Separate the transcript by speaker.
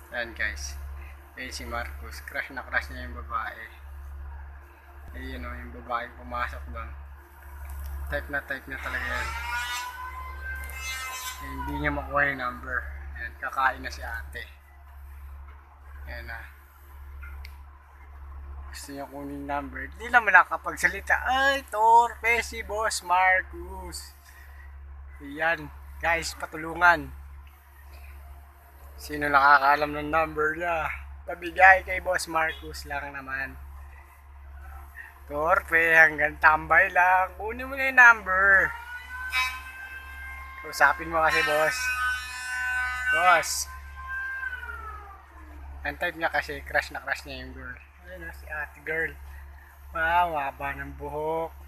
Speaker 1: Ayan guys. Ayan si Marcus. Crush na crush niya yung babae. Ayun o, yung babae pumasok doon. Type na talaga yan. Hindi niya makuha yung number. Ayan, kakain na si ate. Ayan na. Gusto niya kunin yung number. Hindi naman nakapagsalita. Ay, torpe si Boss Marcus. Ayan, guys, patulungan. Sino nakakaalam ng number niya? Pabigay kay Boss Marcus lang naman. Torpe, hanggang tambay lang. Kunin mo na yung number. Usapin mo kasi, boss. Boss. Ang type niya kasi, crush na crush niya yung girl. Ayun na, si ate girl. Wow, haba ng buhok.